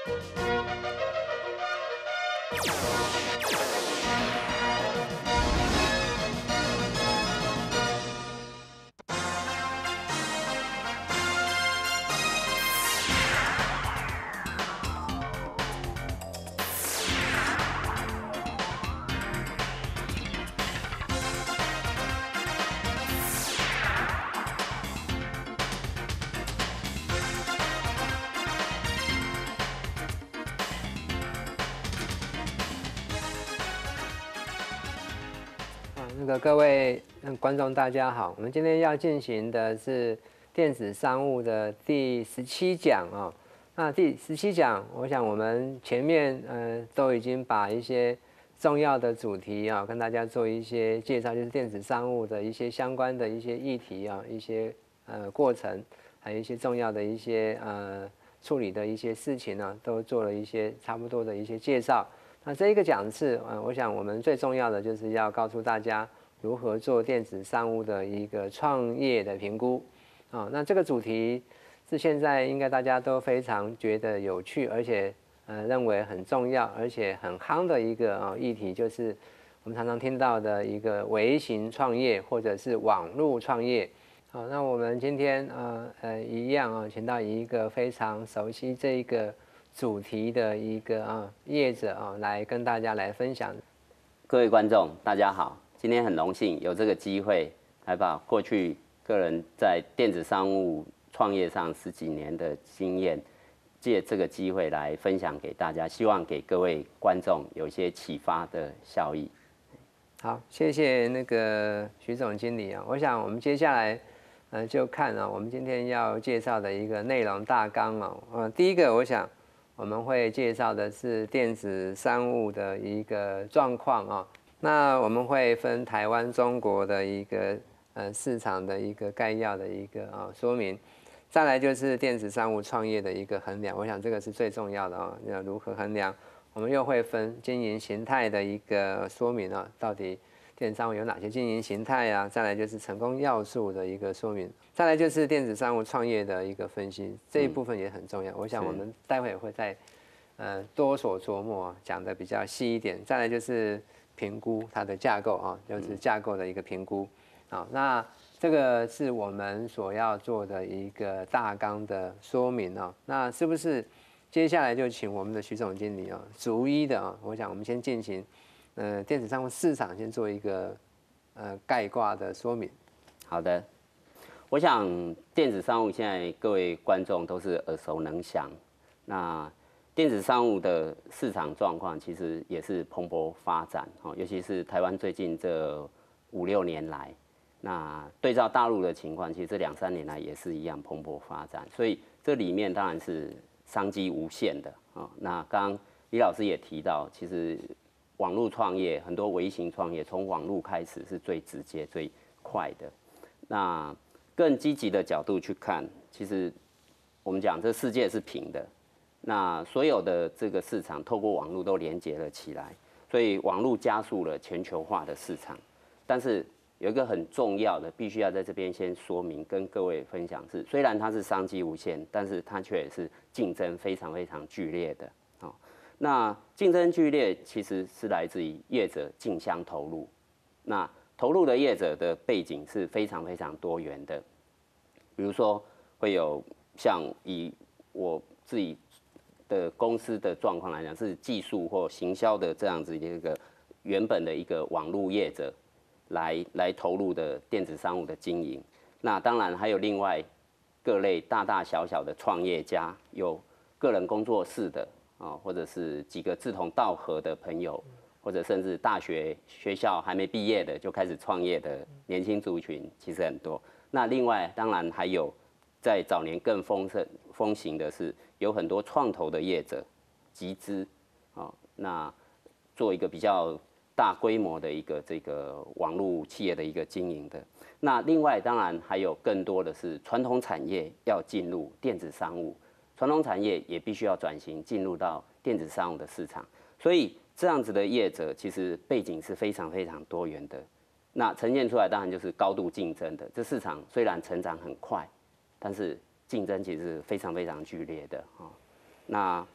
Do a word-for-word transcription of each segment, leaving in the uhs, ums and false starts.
那个各位观众大家好，我们今天要进行的是电子商务的第十七讲啊。那第十七讲，我想我们前面呃都已经把一些重要的主题啊跟大家做一些介绍，就是电子商务的一些相关的一些议题啊，一些呃过程，还有一些重要的一些呃处理的一些事情呢，都做了一些差不多的一些介绍。那这一个讲次，呃，我想我们最重要的就是要告诉大家如何做电子商务的一个创业的评估啊。那这个主题是现在应该大家都非常觉得有趣，而且呃认为很重要，而且很夯的一个啊议题，就是我们常常听到的一个微型创业或者是网络创业。好，那我们今天呃呃一样啊，请到一个非常熟悉这一个主题的一个啊业者啊，来跟大家来分享。 各位观众，大家好，今天很荣幸有这个机会来把过去个人在电子商务创业上十几年的经验，借这个机会来分享给大家，希望给各位观众有一些启发的效益。 好，谢谢那个徐总经理啊，我想我们接下来。呃，就看啊，我们今天要介绍的一个内容大纲啊，呃，第一个我想我们会介绍的是电子商务的一个状况啊，那我们会分台湾、中国的一个呃市场的一个概要的一个啊说明，再来就是电子商务创业的一个衡量，我想这个是最重要的啊，要如何衡量？我们又会分经营形态的一个说明啊，到底。电子商务有哪些经营形态啊？再来就是成功要素的一个说明，再来就是电子商务创业的一个分析，这一部分也很重要。我想我们待会会再呃多所琢磨，讲的比较细一点。再来就是评估它的架构啊，就是架构的一个评估。好，那这个是我们所要做的一个大纲的说明啊。那是不是接下来就请我们的徐总经理啊，逐一的啊，我想我们先进行。呃，电子商务市场先做一个呃概括的说明。 好的，我想电子商务现在各位观众都是耳熟能详。那电子商务的市场状况其实也是蓬勃发展哦，尤其是台湾最近这五六年来，那对照大陆的情况，其实这两三年来也是一样蓬勃发展。所以这里面当然是商机无限的啊。那刚刚李老师也提到，其实。网络创业很多微型创业从网络开始是最直接最快的。那更积极的角度去看，其实我们讲这世界是平的，那所有的这个市场透过网络都连接了起来，所以网络加速了全球化的市场。但是有一个很重要的，必须要在这边先说明，跟各位分享是，虽然它是商机无限，但是它却也是竞争非常非常剧烈的。那竞争剧烈其实是来自于业者竞相投入，那投入的业者的背景是非常非常多元的，比如说会有像以我自己的公司的状况来讲，是技术或行销的这样子一个原本的一个网络业者来来投入的电子商务的经营。那当然还有另外各类大大小小的创业家，有个人工作室的。啊，或者是几个志同道合的朋友，或者甚至大学学校还没毕业的就开始创业的年轻族群，其实很多。那另外当然还有在早年更丰盛风行的是，有很多创投的业者集资啊，那做一个比较大规模的一个这个网络企业的一个经营的。那另外当然还有更多的是传统产业要进入电子商务。传统产业也必须要转型进入到电子商务的市场，所以这样子的业者其实背景是非常非常多元的。那呈现出来当然就是高度竞争的。这市场虽然成长很快，但是竞争其实是非常非常剧烈的啊。那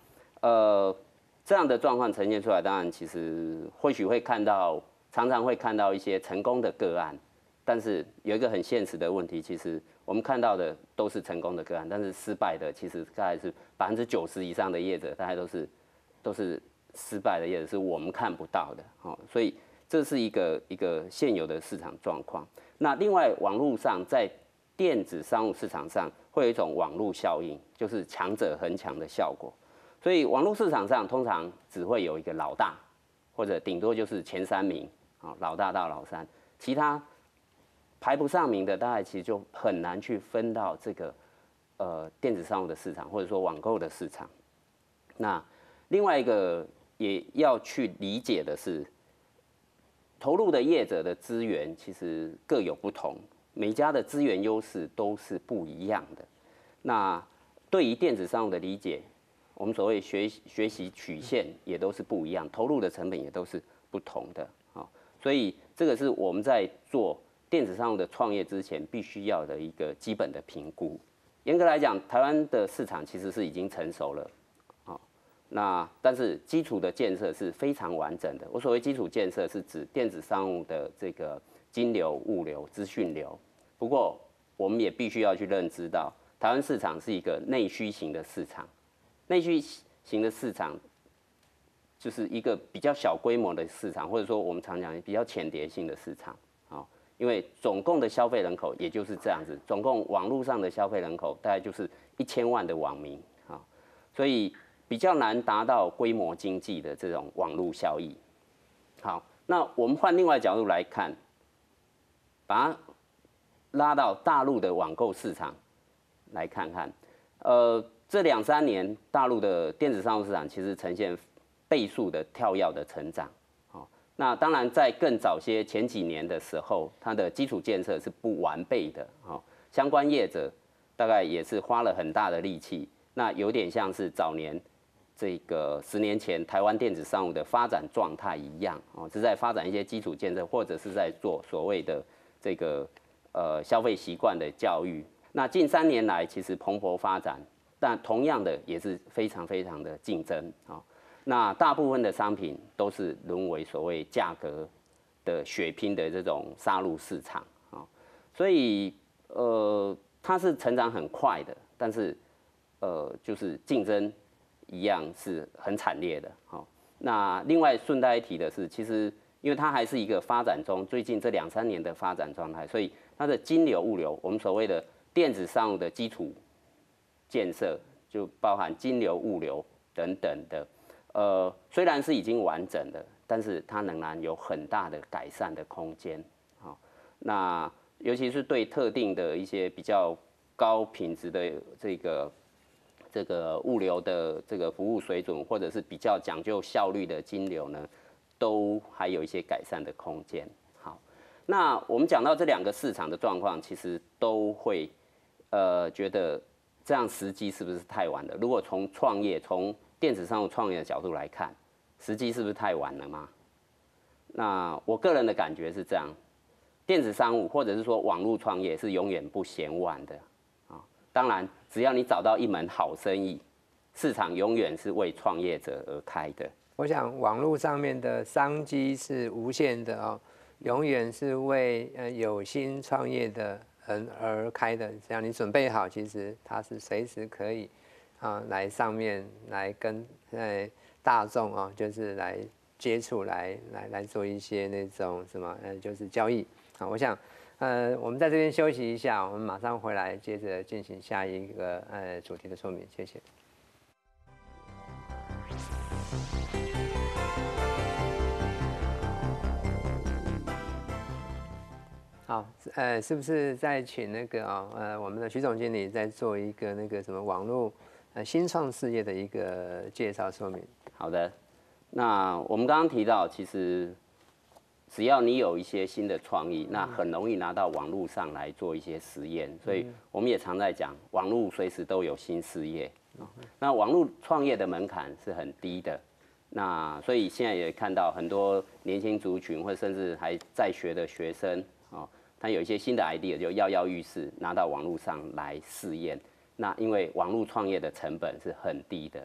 呃，这样的状况呈现出来，当然其实或许会看到，常常会看到一些成功的个案，但是有一个很现实的问题，其实我们看到的都是成功的个案，但是失败的其实大概是百分之九十以上的业者，大概都是都是失败的业者，是我们看不到的。哦，所以这是一个一个现有的市场状况。那另外，网络上在电子商务市场上会有一种网络效应，就是强者恒强的效果。所以网络市场上通常只会有一个老大，或者顶多就是前三名，啊，老大到老三，其他排不上名的，大概其实就很难去分到这个呃电子商务的市场，或者说网购的市场。那另外一个也要去理解的是，投入的业者的资源其实各有不同，每家的资源优势都是不一样的。那对于电子商务的理解，我们所谓学学习曲线也都是不一样，投入的成本也都是不同的。好，所以这个是我们在做电子商务的创业之前必须要的一个基本的评估。严格来讲，台湾的市场其实是已经成熟了，好，那但是基础的建设是非常完整的。我所谓基础建设是指电子商务的这个金流、物流、资讯流。不过我们也必须要去认知到，台湾市场是一个内需型的市场。内需型的市场就是一个比较小规模的市场，或者说我们常讲比较浅碟性的市场。好，因为总共的消费人口也就是这样子，总共网络上的消费人口大概就是一千万的网民啊，所以比较难达到规模经济的这种网络效益。好，那我们换另外角度来看，把它拉到大陆的网购市场来看看，呃。这两三年，大陆的电子商务市场其实呈现倍数的跳跃的成长。好，那当然在更早些前几年的时候，它的基础建设是不完备的。好，相关业者大概也是花了很大的力气。那有点像是早年这个十年前台湾电子商务的发展状态一样，哦，是在发展一些基础建设，或者是在做所谓的这个呃消费习惯的教育。那近三年来，其实蓬勃发展。但同样的也是非常非常的竞争啊，那大部分的商品都是沦为所谓价格的血拼的这种杀戮市场啊，所以呃它是成长很快的，但是呃就是竞争一样是很惨烈的。好，那另外顺带一提的是，其实因为它还是一个发展中，最近这两三年的发展状态，所以它的金流物流，我们所谓的电子商务的基础建设就包含金流、物流等等的，呃，虽然是已经完整的，但是它仍然有很大的改善的空间。好，那尤其是对特定的一些比较高品质的这个这个物流的这个服务水准，或者是比较讲究效率的金流呢，都还有一些改善的空间。好，那我们讲到这两个市场的状况，其实都会呃觉得。这样时机是不是太晚了？如果从创业、从电子商务创业的角度来看，时机是不是太晚了吗？那我个人的感觉是这样：电子商务或者是说网络创业是永远不嫌晚的啊。当然，只要你找到一门好生意，市场永远是为创业者而开的。 我想网络上面的商机是无限的哦，永远是为呃有心创业的人而开的，只要你准备好，其实它是随时可以啊来上面来跟呃大众啊，就是来接触，来来来做一些那种什么呃就是交易啊。我想呃我们在这边休息一下，我们马上回来接着进行下一个呃主题的说明，谢谢。好，呃，是不是再请那个啊、哦，呃，我们的徐总经理再做一个那个什么网络呃新创事业的一个介绍说明？ 好的，那我们刚刚提到，其实只要你有一些新的创意，那很容易拿到网络上来做一些实验，所以我们也常在讲，网络随时都有新事业。那网络创业的门槛是很低的，那所以现在也看到很多年轻族群，或甚至还在学的学生。他有一些新的 idea 就跃跃欲试，拿到网络上来试验。那因为网络创业的成本是很低的，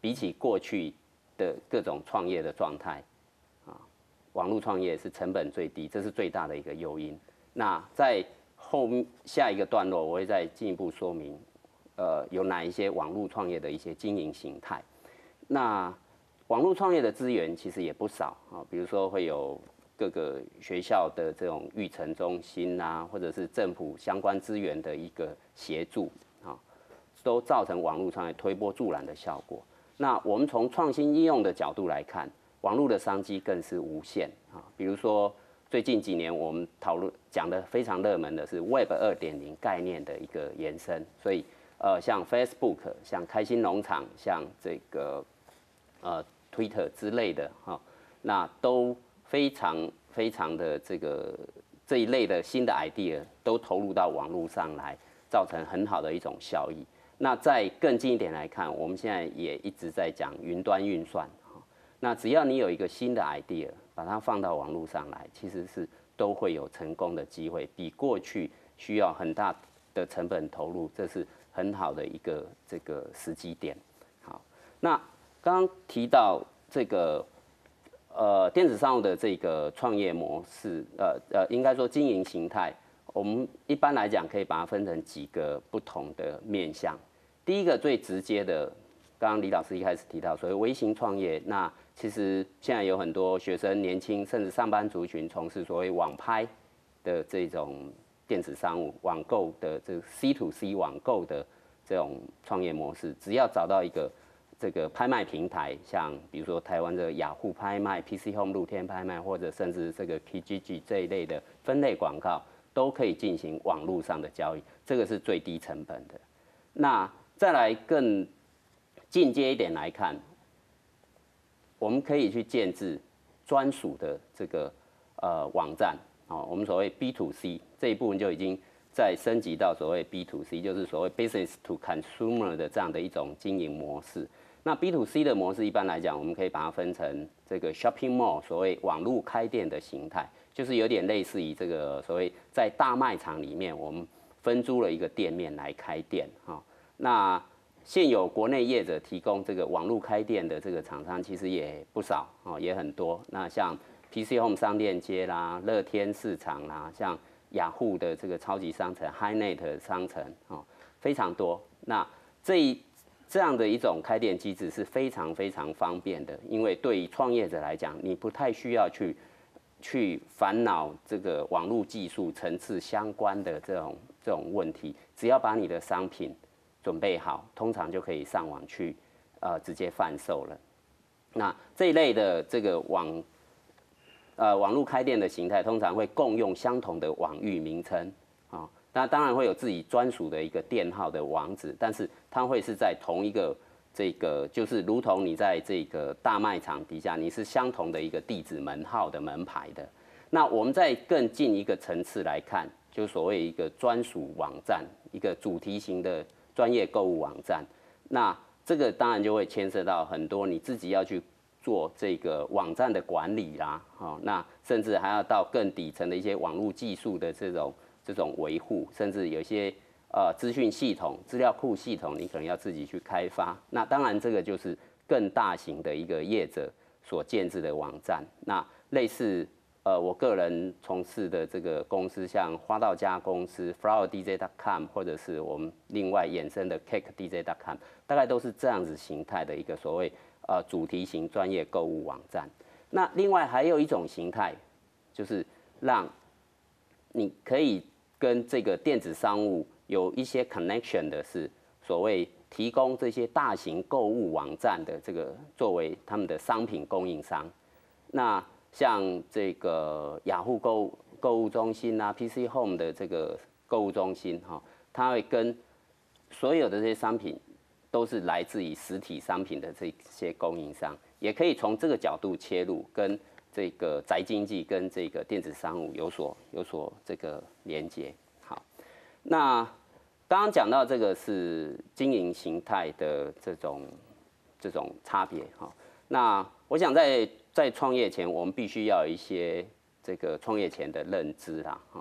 比起过去的各种创业的状态，啊，网络创业是成本最低，这是最大的一个诱因。那在后下一个段落，我会再进一步说明，呃，有哪一些网络创业的一些经营形态。那网络创业的资源其实也不少啊，比如说会有各个学校的这种育成中心啊，或者是政府相关资源的一个协助啊，都造成网络创业推波助澜的效果。那我们从创新应用的角度来看，网络的商机更是无限啊。比如说最近几年我们讨论讲的非常热门的是 Web 二点零 概念的一个延伸，所以呃像 Facebook、像开心农场、像这个呃 Twitter 之类的哈，那都非常非常的这个这一类的新的 idea 都投入到网络上来，造成很好的一种效益。那再更近一点来看，我们现在也一直在讲云端运算，那只要你有一个新的 idea， 把它放到网络上来，其实是都会有成功的机会，比过去需要很大的成本投入，这是很好的一个这个时机点。好，那刚刚提到这个呃电子商务的这个创业模式，呃呃，应该说经营形态，我们一般来讲可以把它分成几个不同的面向。第一个最直接的，刚刚李老师一开始提到，所谓微型创业，那其实现在有很多学生、年轻甚至上班族群从事所谓网拍的这种电子商务、网购的这个 C to C 网购的这种创业模式，只要找到一个这个拍卖平台，像比如说台湾的雅虎拍卖、P C Home 露天拍卖，或者甚至这个 Kijiji 这一类的分类广告，都可以进行网络上的交易，这个是最低成本的。那再来更进阶一点来看，我们可以去建置专属的这个呃网站，哦，我们所谓 B to C 这一部分就已经在升级到所谓 B to C， 就是所谓 Business to Consumer 的这样的一种经营模式。那 B to C 的模式一般来讲，我们可以把它分成这个 Shopping Mall， 所谓网络开店的形态，就是有点类似于这个所谓在大卖场里面，我们分租了一个店面来开店哈。那现有国内业者提供这个网络开店的这个厂商其实也不少哦，也很多。那像 P C Home 商店街啦、乐天市场啦，像雅虎的这个超级商城、HiNet 商城哦，非常多。那这一这样的一种开店机制是非常非常方便的，因为对于创业者来讲，你不太需要去去烦恼这个网络技术层次相关的这种这种问题，只要把你的商品准备好，通常就可以上网去呃直接贩售了。那这一类的这个网呃网络开店的形态，通常会共用相同的网域名称啊，那当然会有自己专属的一个店号的网址，但是它会是在同一个这个，就是如同你在这个大卖场底下，你是相同的一个地址门号的门牌的。那我们再更进一个层次来看，就所谓一个专属网站，一个主题型的专业购物网站。那这个当然就会牵涉到很多你自己要去做这个网站的管理啦，哦，那甚至还要到更底层的一些网络技术的这种这种维护，甚至有一些呃资讯系统、资料库系统，你可能要自己去开发。那当然这个就是更大型的一个业者所建制的网站。那类似呃我个人从事的这个公司，像花道家公司 flower D J dot com， 或者是我们另外衍生的 cake D J dot com， 大概都是这样子形态的一个所谓呃主题型专业购物网站。那另外还有一种形态，就是让你可以跟这个电子商务有一些 connection 的是所谓提供这些大型购物网站的这个作为他们的商品供应商。那像这个雅虎购物购物中心啊 ，P C Home 的这个购物中心哈，它会跟所有的这些商品都是来自于实体商品的这些供应商，也可以从这个角度切入，跟这个宅经济跟这个电子商务有所有所这个连接。好，那刚刚讲到这个是经营形态的这种这种差别哈。那我想在在创业前，我们必须要有一些这个创业前的认知啦哈。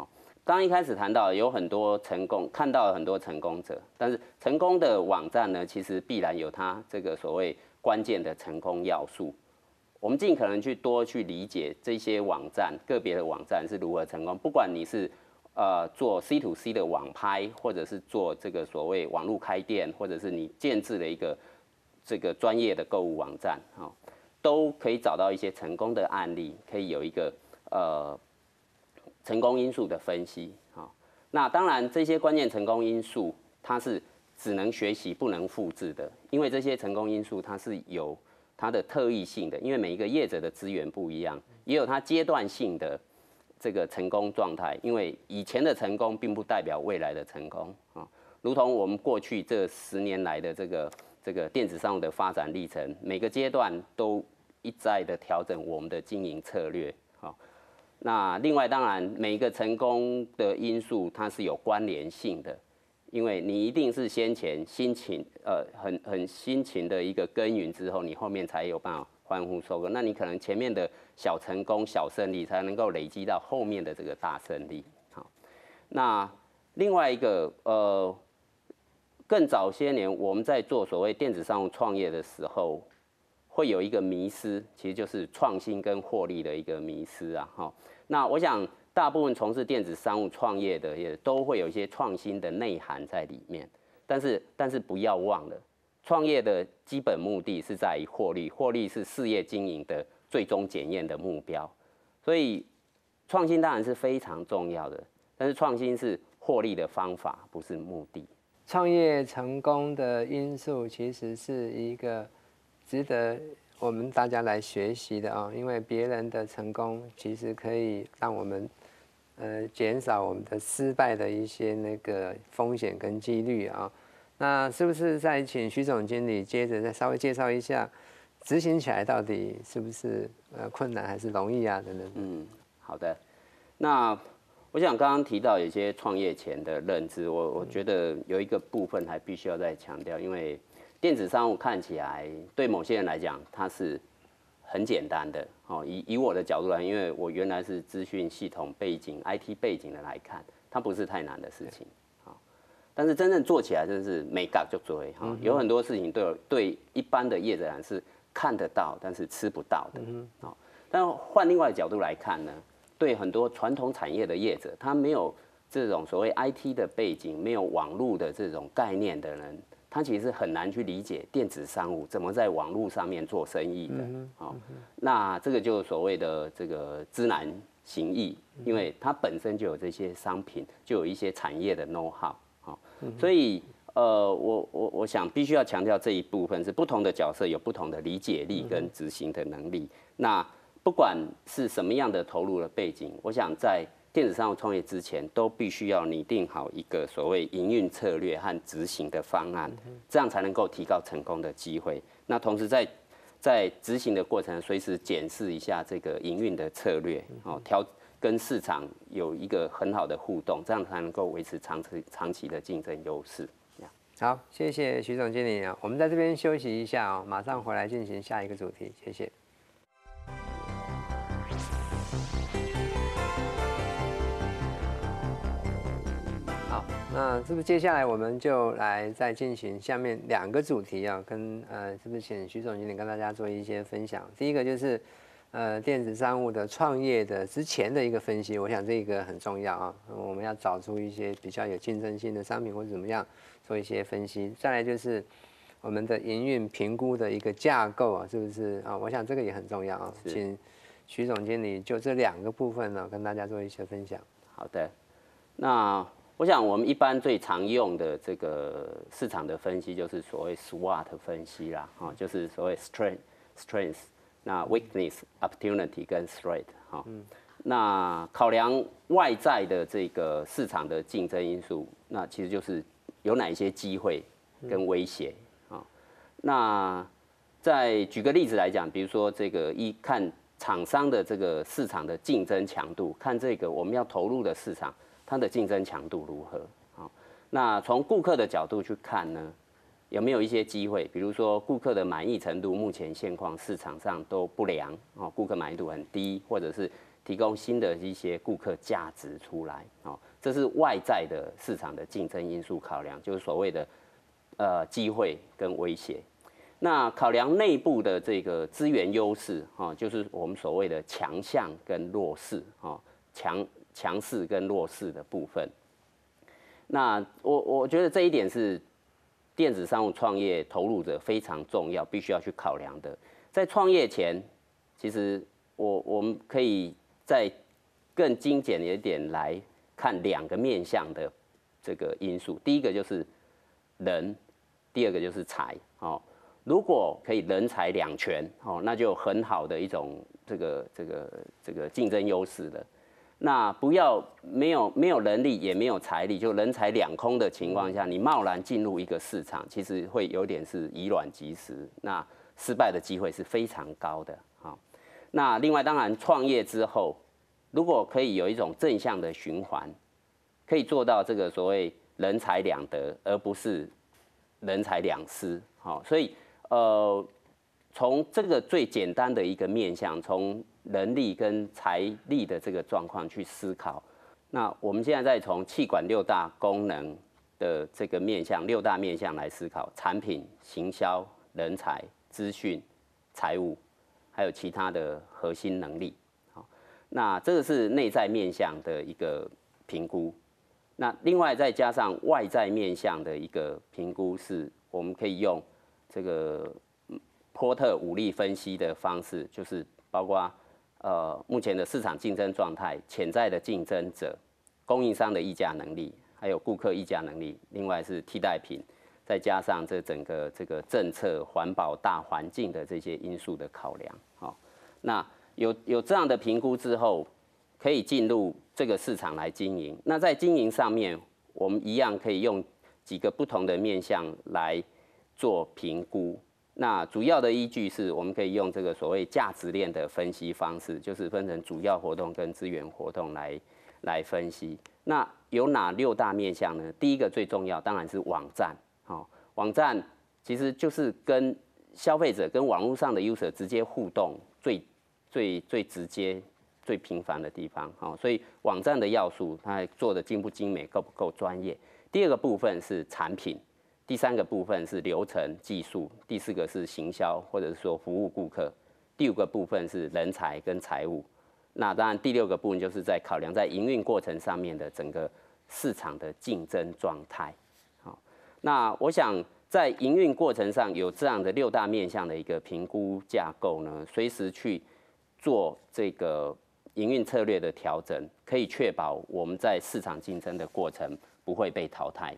刚刚一开始谈到有很多成功，看到了很多成功者，但是成功的网站呢，其实必然有它这个所谓关键的成功要素。我们尽可能去多去理解这些网站，个别的网站是如何成功。不管你是呃做 C to C 的网拍，或者是做这个所谓网络开店，或者是你建制了一个这个专业的购物网站，哈，都可以找到一些成功的案例，可以有一个呃。成功因素的分析，啊，那当然这些关键成功因素它是只能学习不能复制的，因为这些成功因素它是有它的特异性的，因为每一个业者的资源不一样，也有它阶段性的这个成功状态，因为以前的成功并不代表未来的成功啊，如同我们过去这十年来的这个这个电子商务的发展历程，每个阶段都一再的调整我们的经营策略，啊。那另外，当然每一个成功的因素它是有关联性的，因为你一定是先前辛勤呃很很辛勤的一个耕耘之后，你后面才有办法欢呼收割。那你可能前面的小成功、小胜利，才能够累积到后面的这个大胜利。好，那另外一个呃，更早些年我们在做所谓电子商务创业的时候，会有一个迷思，其实就是创新跟获利的一个迷思啊，哈。那我想，大部分从事电子商务创业的也都会有一些创新的内涵在里面。但是，但是不要忘了，创业的基本目的是在于获利，获利是事业经营的最终检验的目标。所以，创新当然是非常重要的，但是创新是获利的方法，不是目的。 创业成功的因素其实是一个值得我们大家来学习的啊，因为别人的成功其实可以让我们呃减少我们的失败的一些那个风险跟几率啊。那是不是再请徐总经理接着再稍微介绍一下，执行起来到底是不是呃困难还是容易啊等等？ 嗯，好的。那我想刚刚提到有些创业前的认知，我我觉得有一个部分还必须要再强调，因为电子商务看起来对某些人来讲，它是很简单的哦。以以我的角度来，因为我原来是资讯系统背景、I T 背景的来看，它不是太难的事情啊。但是真正做起来，真是没干就追哈。有很多事情对对一般的业者来是看得到，但是吃不到的啊。但换另外的角度来看呢，对很多传统产业的业者，他没有这种所谓 I T 的背景，没有网络的这种概念的人。他其实很难去理解电子商务怎么在网络上面做生意的，好，那这个就是所谓的这个知难行易，因为它本身就有这些商品，就有一些产业的 know how， 好，所以呃，我我我想必须要强调这一部分是不同的角色有不同的理解力跟执行的能力。那不管是什么样的投入的背景，我想在电子商务创业之前，都必须要拟定好一个所谓营运策略和执行的方案，这样才能够提高成功的机会。那同时在在执行的过程，随时检视一下这个营运的策略，哦，调跟市场有一个很好的互动，这样才能够维持长期长期的竞争优势。 好，谢谢徐总经理啊，我们在这边休息一下哦，马上回来进行下一个主题，谢谢。那是不是接下来我们就来再进行下面两个主题啊？跟呃，是不是请徐总经理跟大家做一些分享？第一个就是呃电子商务的创业的之前的一个分析，我想这个很重要啊。我们要找出一些比较有竞争性的商品或者怎么样做一些分析。再来就是我们的营运评估的一个架构啊，是不是啊？我想这个也很重要啊。请徐总经理就这两个部分呢，跟大家做一些分享。 好的，那。我想我们一般最常用的这个市场的分析就是所谓 SWOT 分析啦，哈，就是所谓 strength、strength， 那 weakness、opportunity 跟 threat， 哈，那考量外在的这个市场的竞争因素，那其实就是有哪一些机会跟威胁啊。那再举个例子来讲，比如说这个一看厂商的这个市场的竞争强度，看这个我们要投入的市场。它的竞争强度如何？好，那从顾客的角度去看呢，有没有一些机会？比如说顾客的满意程度，目前现况市场上都不良哦，顾客满意度很低，或者是提供新的一些顾客价值出来哦， 这是外在的市场的竞争因素考量，就是所谓的呃机会跟威胁。那考量内部的这个资源优势，哈，就是我们所谓的强项跟弱势，哈，强强势跟弱势的部分。那我我觉得这一点是电子商务创业投入者非常重要，必须要去考量的。在创业前，其实我我们可以再更精简一点来看两个面向的这个因素。第一个就是人，第二个就是财。哦，如果可以人财两全，哦，那就很好的一种这个这个这个竞争优势了。那不要没有没有人力也没有财力，就人财两空的情况下，你贸然进入一个市场，其实会有点是以卵击石，那失败的机会是非常高的。好，那另外当然创业之后，如果可以有一种正向的循环，可以做到这个所谓人财两得，而不是人财两失。好，所以呃，从这个最简单的一个面向，从人力跟财力的这个状况去思考。那我们现在再从企管六大功能的这个面向，六大面向来思考：产品、行销、人才、资讯、财务，还有其他的核心能力。好，那这个是内在面向的一个评估。那另外再加上外在面向的一个评估，是我们可以用这个波特五力分析的方式，就是包括呃目前的市场竞争状态、潜在的竞争者、供应商的议价能力，还有顾客议价能力，另外是替代品，再加上这整个这个政策、环保大环境的这些因素的考量。好，那有有这样的评估之后，可以进入这个市场来经营。那在经营上面，我们一样可以用几个不同的面向来做评估。那主要的依据是我们可以用这个所谓价值链的分析方式，就是分成主要活动跟资源活动来来分析。那有哪六大面向呢？第一个最重要当然是网站。好，网站其实就是跟消费者跟网络上的 user 直接互动最最最直接、最频繁的地方。好，所以网站的要素，它做的精不精美，够不够专业？第二个部分是产品。第三个部分是流程技术，第四个是行销或者是说服务顾客，第五个部分是人才跟财务。那当然第六个部分就是在考量在营运过程上面的整个市场的竞争状态。好，那我想在营运过程上有这样的六大面向的一个评估架构呢，随时去做这个营运策略的调整，可以确保我们在市场竞争的过程不会被淘汰的。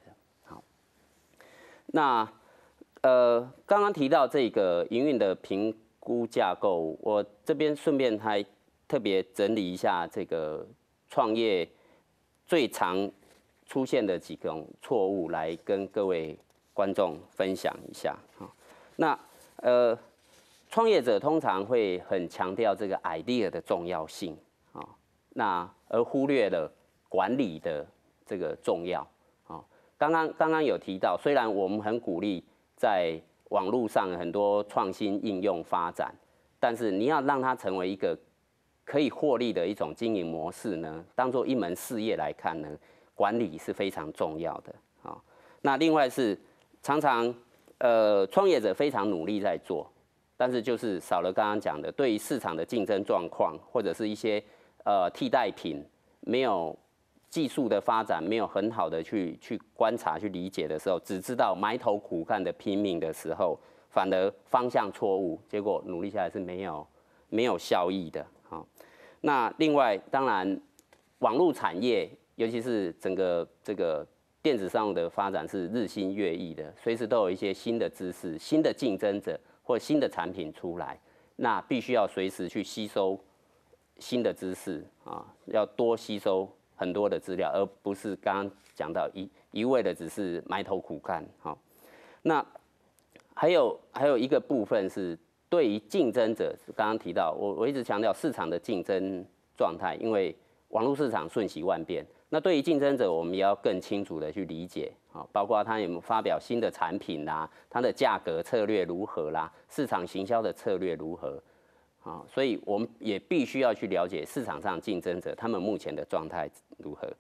那呃，刚刚提到这个营运的评估架构，我这边顺便还特别整理一下这个创业最常出现的几种错误，来跟各位观众分享一下。那呃，创业者通常会很强调这个 idea 的重要性啊，那而忽略了管理的这个重要。刚刚刚刚有提到，虽然我们很鼓励在网络上很多创新应用发展，但是你要让它成为一个可以获利的一种经营模式呢，当做一门事业来看呢，管理是非常重要的。好，那另外是常常呃创业者非常努力在做，但是就是少了刚刚讲的对于市场的竞争状况，或者是一些呃替代品没有技术的发展没有很好的去去观察、去理解的时候，只知道埋头苦干的拼命的时候，反而方向错误，结果努力下来是没有没有效益的。好，那另外当然，网络产业尤其是整个这个电子商务的发展是日新月异的，随时都有一些新的知识、新的竞争者或新的产品出来，那必须要随时去吸收新的知识啊，要多吸收很多的资料，而不是刚刚讲到一一味的只是埋头苦干。好，那还有还有一个部分是对于竞争者，刚刚提到我我一直强调市场的竞争状态，因为网络市场瞬息万变。那对于竞争者，我们也要更清楚的去理解啊，包括他有没有发表新的产品啦，它的价格策略如何啦，市场行销的策略如何。啊，所以我们也必须要去了解市场上竞争者他们目前的状态如何。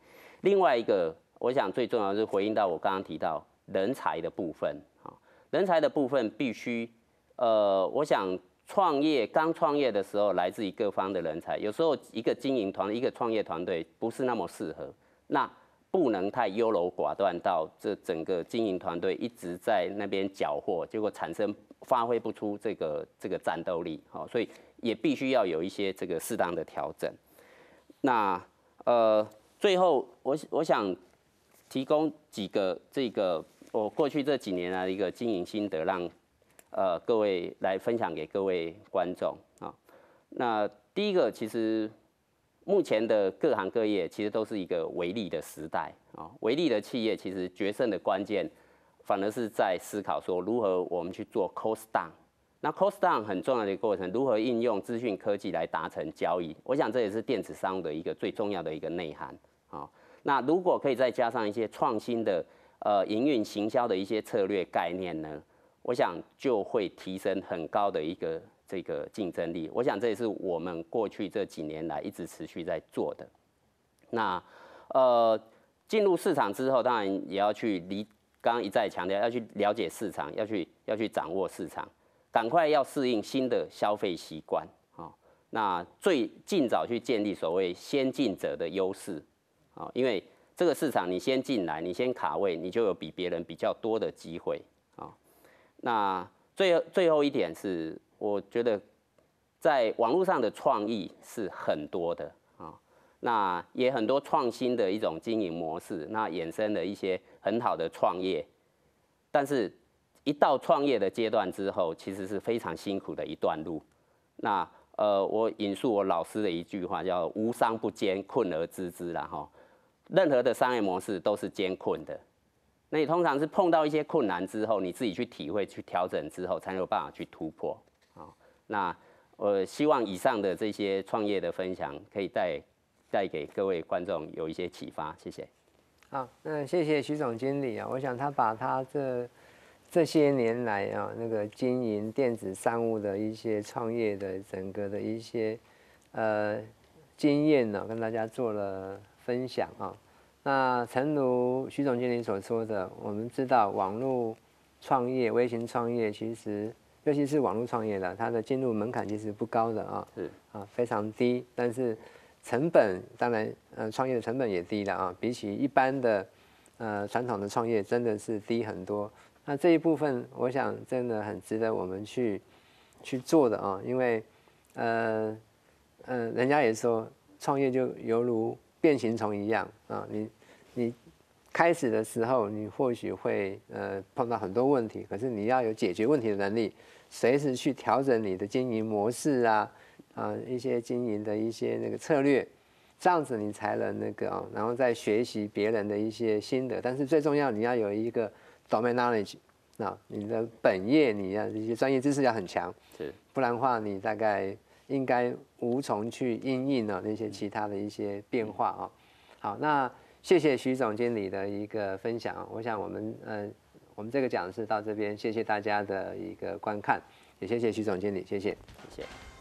另外一个，我想最重要的是回应到我刚刚提到人才的部分啊，人才的部分必须，呃，我想创业刚创业的时候，来自于各方的人才，有时候一个经营团、一个创业团队不是那么适合，那不能太优柔寡断到这整个经营团队一直在那边缴获，结果产生发挥不出这个这个战斗力，好，所以也必须要有一些这个适当的调整。那呃，最后我我想提供几个这个我过去这几年来的一个经营心得，让呃各位来分享给各位观众啊。那第一个，其实目前的各行各业其实都是一个微利的时代啊，微利的企业其实决胜的关键，反而是在思考说如何我们去做 cost down。那 cost down 很重要的一个过程，如何应用资讯科技来达成交易，我想这也是电子商务的一个最重要的一个内涵啊。那如果可以再加上一些创新的呃营运行销的一些策略概念呢，我想就会提升很高的一个这个竞争力。我想这也是我们过去这几年来一直持续在做的。那呃进入市场之后，当然也要去理，刚刚一再强调要去了解市场，要去要去掌握市场，赶快要适应新的消费习惯啊。那最尽早去建立所谓先进者的优势啊，因为这个市场你先进来，你先卡位，你就有比别人比较多的机会啊。那最最后一点是，我觉得在网络上的创意是很多的啊，那也很多创新的一种经营模式，那衍生了一些很好的创业，但是一到创业的阶段之后，其实是非常辛苦的一段路。那呃，我引述我老师的一句话，叫“无商不艰，困而知之”啦哈。任何的商业模式都是艰困的。那你通常是碰到一些困难之后，你自己去体会、去调整之后，才有办法去突破啊。那我希望以上的这些创业的分享，可以带带给各位观众有一些启发。谢谢。 好，那谢谢徐总经理啊。我想他把他这这些年来啊，那个经营电子商务的一些创业的整个的一些呃经验呢，跟大家做了分享啊。那诚如徐总经理所说的，我们知道网络创业、微型创业，其实尤其是网络创业的，它的进入门槛其实不高的啊， 是啊非常低，但是成本当然呃创业的成本也低了啊，比起一般的呃传统的创业真的是低很多。那这一部分我想真的很值得我们去去做的啊，因为呃呃人家也说创业就犹如变形虫一样啊，你你开始的时候你或许会呃碰到很多问题，可是你要有解决问题的能力，随时去调整你的经营模式啊啊一些经营的一些那个策略，这样子你才能那个啊，然后再学习别人的一些心得，但是最重要你要有一个 domain knowledge， 那你的本业你要一些专业知识要很强， 是， 不然的话你大概应该无从去因应啊那些其他的一些变化啊。好，那谢谢徐总经理的一个分享，我想我们呃我们这个讲师到这边，谢谢大家的一个观看，也谢谢徐总经理，谢谢， 谢谢。